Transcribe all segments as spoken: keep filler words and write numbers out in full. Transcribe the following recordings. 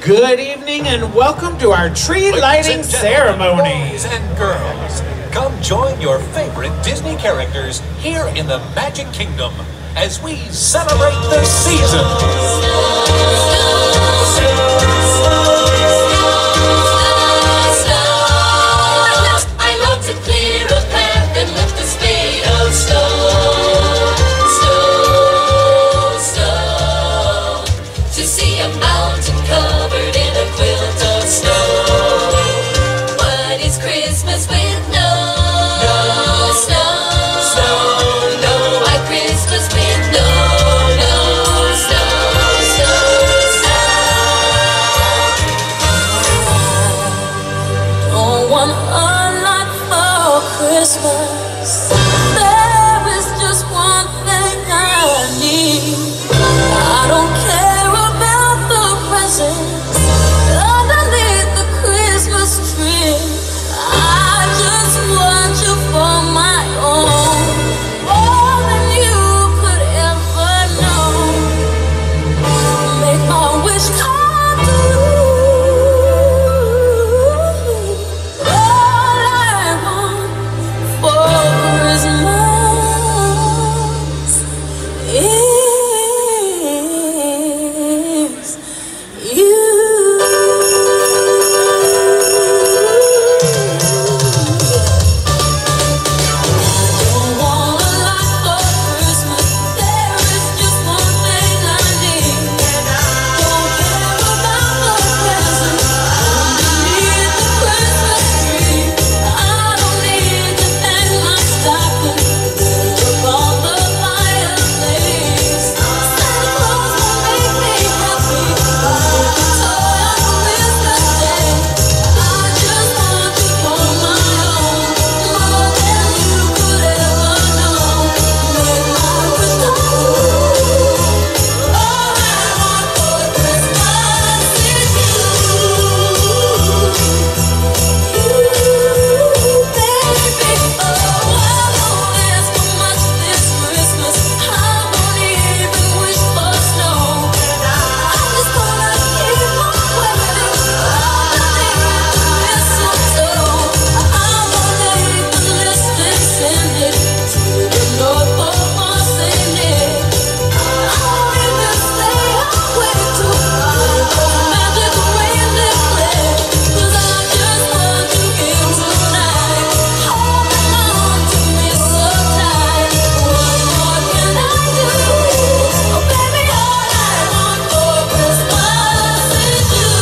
Good evening and welcome to our tree lighting ceremony. Boys and girls, come join your favorite Disney characters here in the Magic Kingdom as we celebrate the season. I love to clear a path and lift a spade of snow, snow, snow, to see a mountain covered in a quilt of snow. What is Christmas with no, no snow, snow, no? Why Christmas with no, no snow, snow, snow? Don't want a lot for Christmas. There is just one thing I need. I don't care about the presents underneath the Christmas tree. I just want you for my own, more than you could ever know. Make my wish come true. All I want for Christmas is you. Don't want a lot for Christmas. There is just one thing I need. Don't care about the presents underneath the Christmas tree. I don't need to hang my stocking up on the fireplace. Santa Claus will make me happy with a toy on Christmas Day. I just want you for my own, more than you could ever know. Make my wish come true. All I want for Christmas is you, you, baby. Oh, I won't ask for much this Christmas. I won't even wish for snow. I just wanna keep on waiting underneath the mistletoe. I wanna make the list and send it to the North Pole for Saint Nick. I won't even stay up way too late for the magic reindeer play. 'Cause I just want you here tonight, holding on to me so tight. What more can I do? Oh baby, all I want for Christmas is you,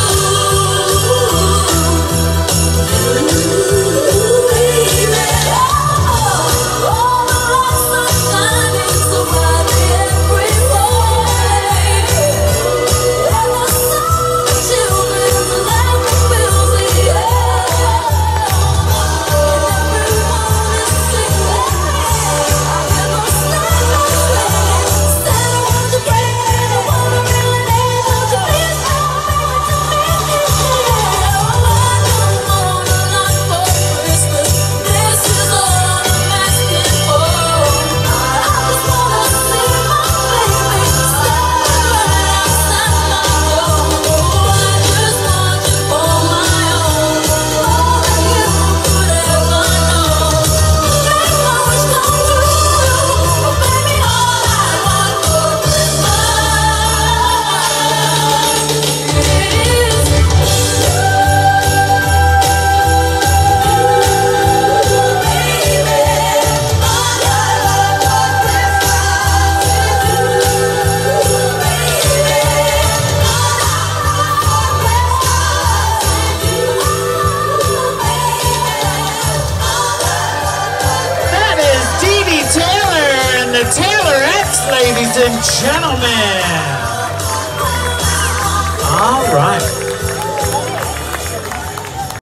you, baby. Oh, all the lights are shining so brightly every morning, and the sound of children's laughter fills the air, and everyone is singing. I hear those sleigh bells ring. Santa, won't you bring me a watermelon and won't you please come back to me? Oh, I don't want a lot for Christmas. This is all I'm asking for. I just wanna see my baby standing right outside my door. I just want you for my own, more than you could ever know. Make my wish come true. Oh baby, all I want for That is Dee Dee Taylor and the Taylorettes, ladies and gentlemen. All right.